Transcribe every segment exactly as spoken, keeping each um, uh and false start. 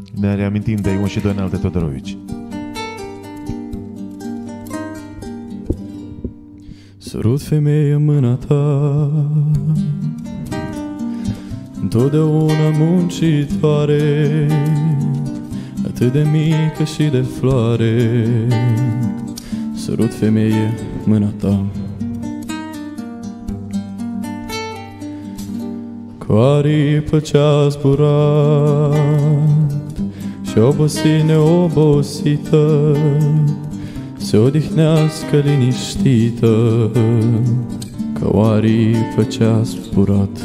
Ne reamintim de Ion și Doinel de Todorovici. Sărut, femeie, mâna ta, întotdeauna muncitoare, atât de mică și de floare. Sărut, femeie, mâna ta. Cu aripă ce-a zburat și obosit neobosită, se odihnească liniștită, ca o aripă ce-a zburat.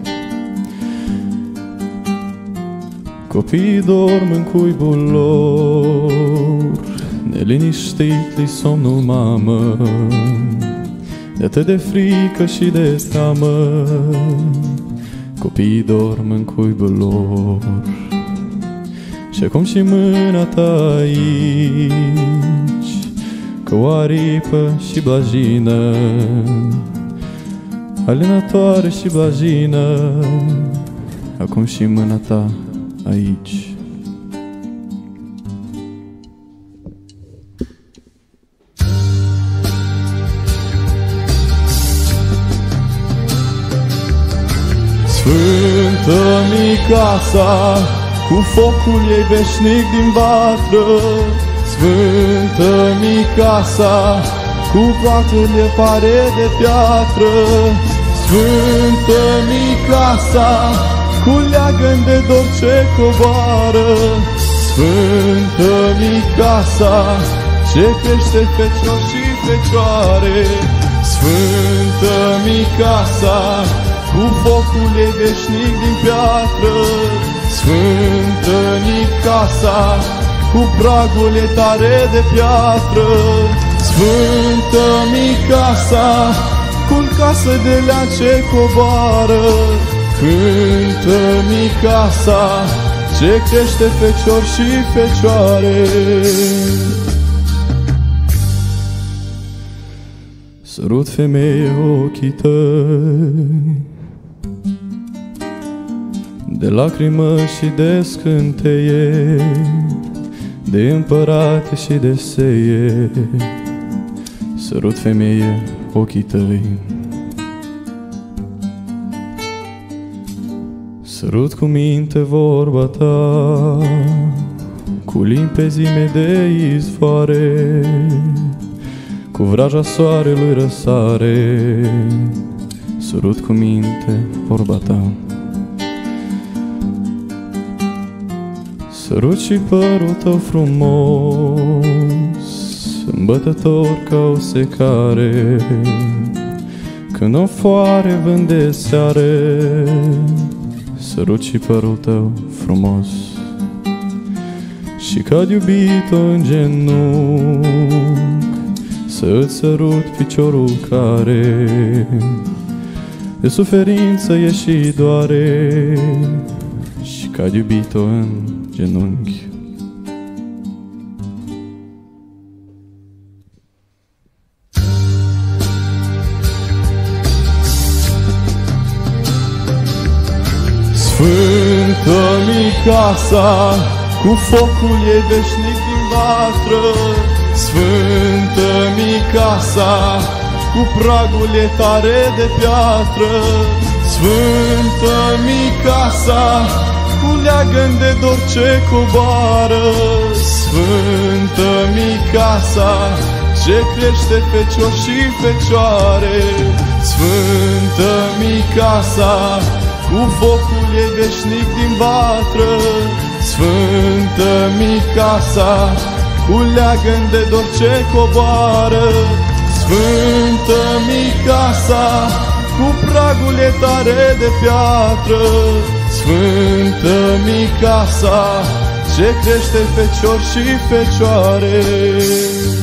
Copiii dorm în cuibul lor, neliniștit-li somnul mamă, de atât de frică și de teamă. Copiii dorm în cuibul lor și acum și mâna ta aici, ca o aripă și blajină, alinătoare și blajină, acum și mâna ta aici. Sfântă-mi casa, cu focul ei veșnic din vatră. Sfântă-mi casa, cu platele pare de piatră. Sfântă-mi casa, cu leagăn de dor ce coboară. Sfântă-mi casa, ce crește fecior și fecioare. Sfântă-mi casa, cu focul ei veșnic din piatră. Sfântă-mi casa, cu pragul ei tare de piatră. Sfântă-mi casa, cu casă de lea ce coboară. Cântă-mi casa, ce crește fecior și fecioare. Sărut, femeie, ochii tăi, de lacrimă și de scânteie, de împărate și de seie. Sărut, femeie, ochii tăi. Sărut cu minte vorba ta, cu limpezime de izvoare, cu vraja soarelui răsare. Sărut cu minte vorba ta. Sărut și părul tău frumos, îmbătător ca o secare, când o foare vânde seare. Sărut și părul tău frumos, și cad iubit-o în genunchi, să-ți sărut piciorul care de suferință e și doare, și cad iubit-o în genunchi. Sfântă-mi casa, cu focul ei veșnic din vatră. Sfântă-mi casa, cu pragul ei tare de piatră. Sfântă-mi casa, cu leagăn de dor ce coboară. Sfântă-mi casa, ce crește fecior și fecioare. Sfântă-mi casa, cu focul ei veșnic din vatră. Sfântă-mi casa, cu leagăn de dor ce coboară. Sfântă-mi casa, cu pragul ei tare de piatră. Sfântă-mi casa, ce crește fecior și fecioare.